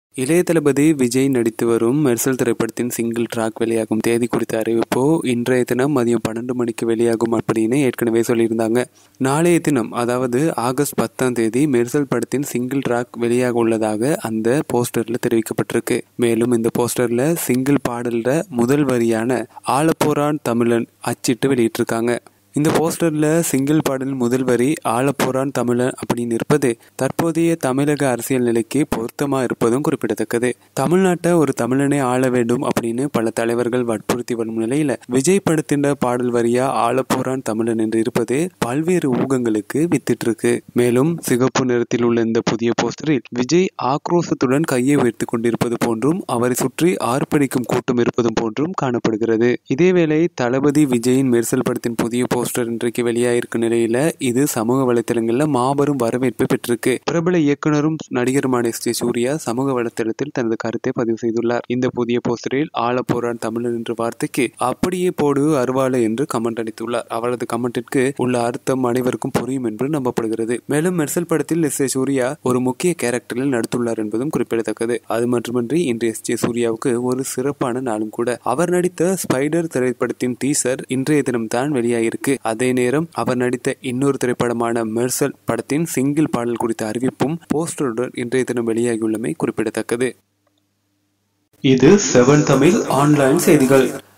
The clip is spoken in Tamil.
இளைய தளபதி விஜய் நடித்து வரும் மெர்சல் திரைப்படத்தின் சிங்கிள் ட்ராக் வெளியாகும் தேதி குறித்த அறிவிப்போ இன்றைய தினம் மதியம் 12 மணிக்கு வெளியாகும் அப்படின்னு ஏற்கனவே சொல்லியிருந்தாங்க. நாளைய தினம் அதாவது ஆகஸ்ட் 10ஆம் தேதி மெர்சல் படத்தின் சிங்கிள் ட்ராக் வெளியாக உள்ளதாக அந்த போஸ்டர்ல தெரிவிக்கப்பட்டிருக்கு. மேலும் இந்த போஸ்டர்ல சிங்கிள் பாடல்ல முதல் வரியான ஆலப்போரான் தமிழன் அச்சிட்டு வெளியிட்டிருக்காங்க. இந்த போஸ்டர்ல சிங்கிள் பாடல் முதல் வரி ஆலப்போரான் தமிழன் அப்படின்னு இருப்பது தற்போதைய தமிழக அரசியல் நிலைக்கு பொருத்தமா இருப்பதும் குறிப்பிடத்தக்கது. தமிழ்நாட்டை ஒரு தமிழனை ஆள வேண்டும் அப்படின்னு பல தலைவர்கள் வற்புறுத்தி வரும் நிலையில விஜய் படத்தின் பாடல் வரியா ஆலப்போரான் தமிழன் என்று இருப்பது பல்வேறு ஊகங்களுக்கு வித்திட்டு இருக்கு. மேலும் சிகப்பு நிறத்தில் உள்ள இந்த புதிய போஸ்டரில் விஜய் ஆக்ரோஷத்துடன் கையை உயர்த்தி கொண்டிருப்பது போன்றும் அவரை சுற்றி ஆர்ப்பரிக்கும் கூட்டம் இருப்பதும் போன்றும் காணப்படுகிறது. இதேவேளை தளபதி விஜயின் மெர்சல் படத்தின் புதிய போஸ்டர் இன்றைக்கு வெளியாயிருக்கும் நிலையில இது சமூக வலைத்தளங்கள்ல மாபெரும் வரவேற்பை பெற்றிருக்கு. பிரபல இயக்குனரும் நடிகருமான எஸ். ஜே. சூர்யா சமூக வலைத்தளத்தில் தனது கருத்தை பதிவு செய்துள்ளார். இந்த புதிய போஸ்டரில் ஆலப்போரான் தமிழன் என்ற வார்த்தைக்கு அப்படியே போடு அருவாளை என்று கமெண்ட் அளித்துள்ளார். அவரது கமெண்டிற்கு உள்ள அர்த்தம் அனைவருக்கும் புரியும் என்று நம்பப்படுகிறது. மேலும் மெர்சல் படத்தில் எஸ். ஜே. சூர்யா ஒரு முக்கிய கேரக்டரில் நடித்துள்ளார் என்பதும் குறிப்பிடத்தக்கது. அது மட்டுமின்றி இன்று எஸ். ஜே. சூர்யாவுக்கு ஒரு சிறப்பான நாளும் கூட. அவர் நடித்த ஸ்பைடர் திரைப்படத்தின் டீசர் இன்றைய தினம் தான் வெளியாயிருக்கு. அதே நேரம் அவர் நடித்த இன்னொரு திரைப்படமான மெர்சல் படத்தின் சிங்கிள் பாடல் குறித்த அறிவிப்பும் போஸ்டருடன் இன்றைய தினம் வெளியாகியுள்ளமை குறிப்பிடத்தக்கது. இது 7 தமிழ் ஆன்லைன் செய்திகள்.